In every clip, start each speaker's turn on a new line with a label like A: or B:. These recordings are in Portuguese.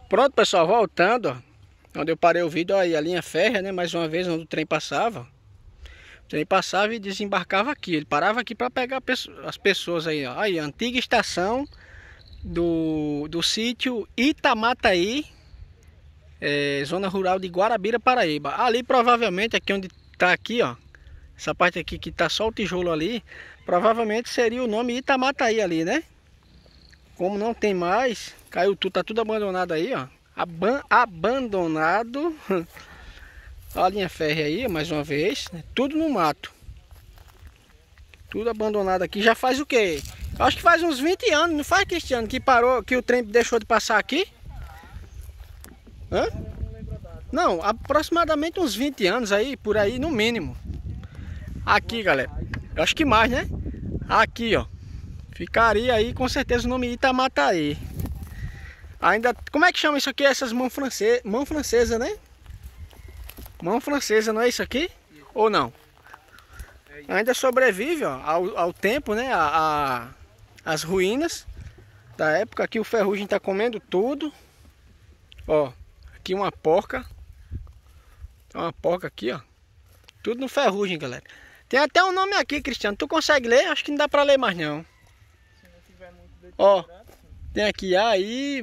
A: Pronto, pessoal, voltando, ó, onde eu parei o vídeo, ó, aí a linha férrea, né, mais uma vez, onde o trem passava. O trem passava e desembarcava aqui, ele parava aqui para pegar as pessoas aí, ó. Aí, a antiga estação do sítio Itamataí, zona rural de Guarabira, Paraíba. Ali, provavelmente, aqui onde tá aqui, ó, essa parte aqui que tá só o tijolo ali, provavelmente seria o nome Itamataí ali, né? Como não tem mais, caiu tudo, tá tudo abandonado aí, ó. Abandonado. Olha a linha férrea aí, mais uma vez, né? Tudo no mato. Tudo abandonado aqui. Já faz o quê? Acho que faz uns 20 anos, não faz, Cristiano, que parou, que o trem deixou de passar aqui? Hã? Não, aproximadamente uns 20 anos aí, por aí, no mínimo. Aqui, galera. Eu acho que mais, né? Aqui, ó. Ficaria aí com certeza o nome Itamataí. Ainda, como é que chama isso aqui? Essas mãos francesas, mão francesa, né? Mão francesa, não é isso aqui? Ou não? Ainda sobrevive, ó, ao tempo, né? As ruínas da época. Aqui o ferrugem tá comendo tudo. Ó, aqui uma porca. Tem uma porca aqui, ó. Tudo no ferrugem, galera. Tem até um nome aqui, Cristiano. Tu consegue ler? Acho que não dá pra ler mais, não. Ó, tem aqui aí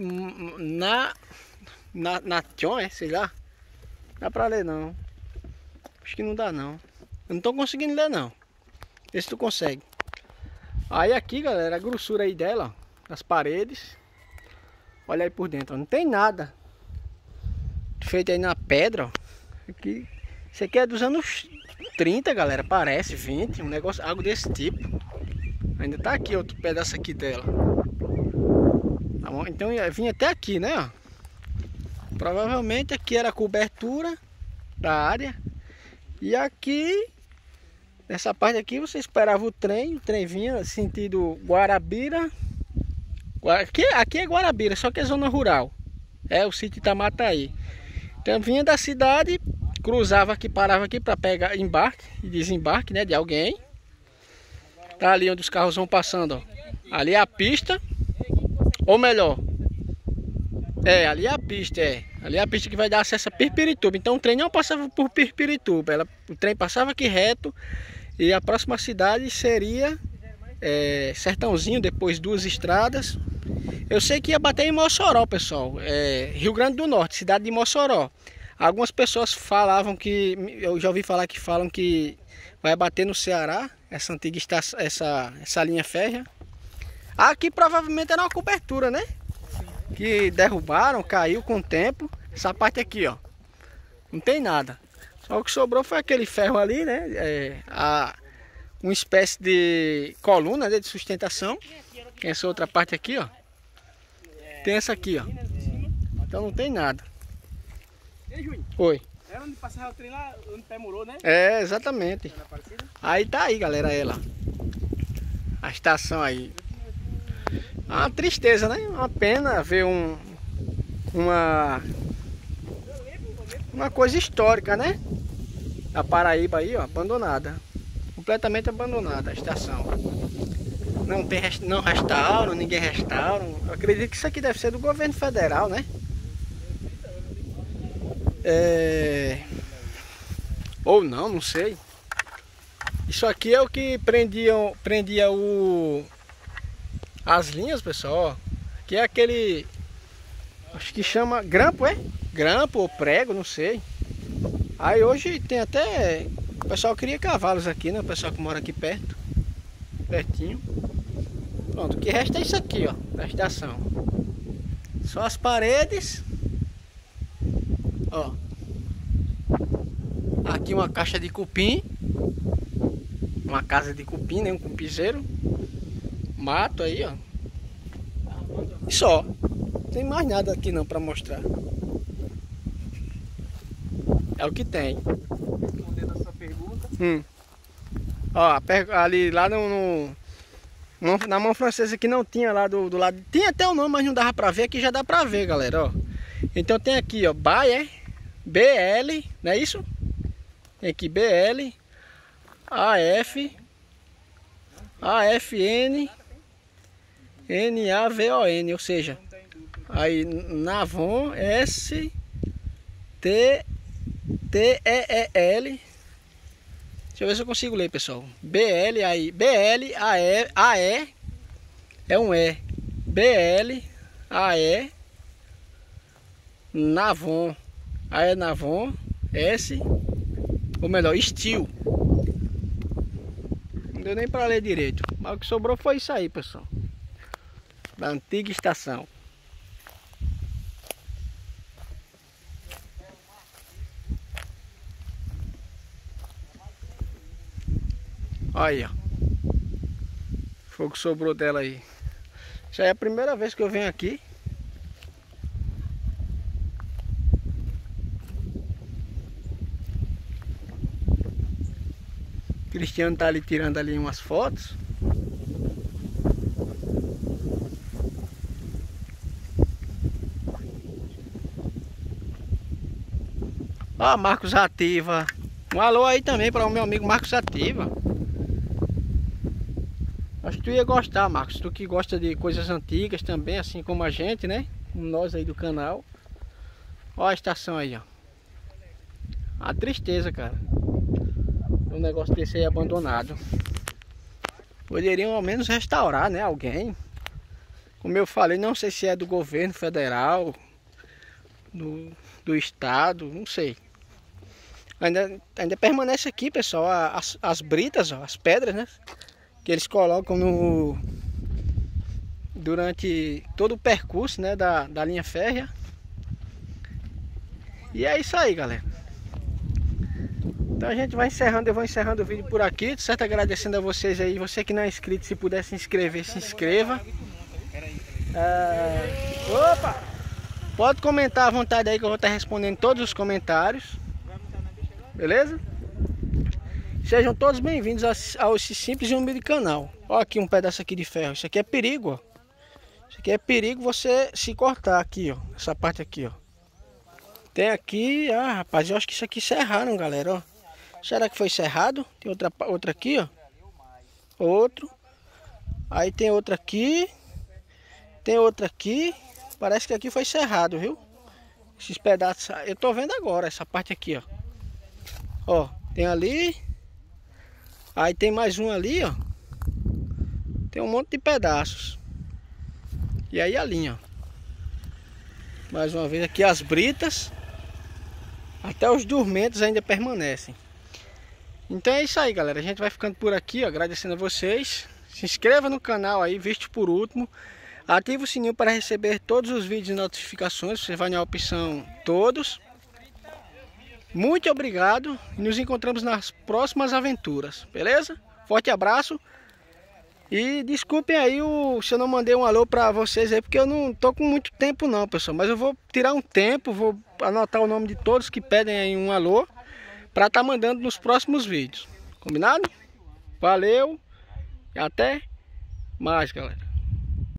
A: Nation, sei lá. Dá pra ler não. Acho que não dá não. Eu não tô conseguindo ler não. Vê se tu consegue. Aí aqui, galera, a grossura aí dela, ó, das paredes. Olha aí por dentro, ó, não tem nada. Feito aí na pedra, ó. Aqui, isso aqui é dos anos 30, galera, parece 20, um negócio, algo desse tipo. Ainda tá aqui outro pedaço aqui dela. Tá bom? Então ia vir até aqui, né? Ó. Provavelmente aqui era a cobertura da área. E aqui, nessa parte aqui, você esperava o trem vinha sentido Guarabira. Aqui é Guarabira, só que é zona rural. É o sítio Itamataí. Então vinha da cidade, cruzava aqui, parava aqui para pegar embarque e desembarque, né, de alguém. Tá ali onde os carros vão passando, ó. Ali é a pista. Ou melhor, ali é a pista, ali é a pista que vai dar acesso a Pirpirituba. Então o trem não passava por Pirpirituba, o trem passava aqui reto. E a próxima cidade seria Sertãozinho, depois duas estradas. Eu sei que ia bater em Mossoró, pessoal, Rio Grande do Norte, cidade de Mossoró. Algumas pessoas falavam que, eu já ouvi falar que falam que vai bater no Ceará, essa antiga estação, essa linha férrea. Aqui provavelmente era uma cobertura, né? Que derrubaram, caiu com o tempo. Essa parte aqui, ó, não tem nada. Só o que sobrou foi aquele ferro ali, né? Uma espécie de coluna, né, de sustentação. Tem essa outra parte aqui, ó. Tem essa aqui, ó. Então não tem nada. Oi.
B: Era onde passava o trem lá, onde o pé morou, né?
A: É, exatamente. Aí tá aí, galera, ela. A estação aí. Uma tristeza, né? Uma pena ver uma coisa histórica, né? A Paraíba aí, ó, abandonada. Completamente abandonada a estação. Não restauram, ninguém restaura. Eu acredito que isso aqui deve ser do governo federal, né? Ou não sei. Isso aqui é o que prendia as linhas, pessoal, ó. Aqui é aquele, acho que chama grampo, grampo ou prego, não sei. Aí hoje tem até, o pessoal cria cavalos aqui, né? O pessoal que mora aqui perto, pertinho. Pronto, o que resta é isso aqui, ó, da estação. Só as paredes. Ó. Aqui uma caixa de cupim. Uma casa de cupim, né? Um cupizeiro. Mato aí, ó. E só. Não tem mais nada aqui não para mostrar. É o que tem.
B: Respondendo a sua pergunta.
A: Ó, ali lá na mão francesa que não tinha lá do lado. Tinha até o nome, mas não dava para ver. Aqui já dá para ver, galera, ó. Então tem aqui, ó, Bayer, BL, não é isso? Tem aqui BL, AF, AFN, NAVON, ou seja, Aí Navon S-T-E-E-L. Deixa eu ver se eu consigo ler, pessoal. B-L, aí B-L-A-E é um E. B-L-A-E Navon. Aí é Navon S, ou melhor, Steel. Não deu nem para ler direito, mas o que sobrou foi isso aí, pessoal, da antiga estação. Aí, ó, foi o que sobrou dela aí. Já é a primeira vez que eu venho aqui. Cristiano tá ali tirando ali umas fotos. Ó, Marcos Ativa. Um alô aí também para o meu amigo Marcos Ativa. Acho que tu ia gostar, Marcos. Tu que gosta de coisas antigas também, assim como a gente, né? Como nós aí do canal. Ó a estação aí, ó. A tristeza, cara. Um negócio desse aí abandonado. Poderiam ao menos restaurar, né? Alguém. Como eu falei, não sei se é do governo federal, do estado, não sei. Ainda permanece aqui, pessoal, as britas, ó, as pedras, né? Que eles colocam durante todo o percurso, né? Da linha férrea. E é isso aí, galera. Então a gente vai encerrando, eu vou encerrando o vídeo por aqui, certo? Agradecendo a vocês aí, você que não é inscrito, se puder se inscrever, se inscreva. Opa! Pode comentar à vontade aí que eu vou estar respondendo todos os comentários. Beleza? Sejam todos bem-vindos ao esse simples e humilde canal. Ó aqui um pedaço aqui de ferro, isso aqui é perigo, ó. Isso aqui é perigo você se cortar aqui, ó, essa parte aqui, ó. Tem aqui, rapaz, eu acho que isso aqui serraram, galera, ó. Será que foi serrado? Tem outra aqui, ó. Outro. Aí tem outra aqui. Tem outra aqui. Parece que aqui foi serrado, viu? Esses pedaços. Eu tô vendo agora essa parte aqui, ó. Ó, tem ali. Aí tem mais um ali, ó. Tem um monte de pedaços. E aí a linha, ó. Mais uma vez aqui as britas. Até os dormentes ainda permanecem. Então é isso aí, galera. A gente vai ficando por aqui, ó, agradecendo a vocês. Se inscreva no canal aí, visto por último. Ative o sininho para receber todos os vídeos e notificações. Você vai na opção todos. Muito obrigado. E nos encontramos nas próximas aventuras. Beleza? Forte abraço. E desculpem aí se eu não mandei um alô para vocês aí, porque eu não tô com muito tempo não, pessoal. Mas eu vou tirar um tempo, vou anotar o nome de todos que pedem aí um alô, para estar mandando nos próximos vídeos. Combinado? Valeu e até mais, galera.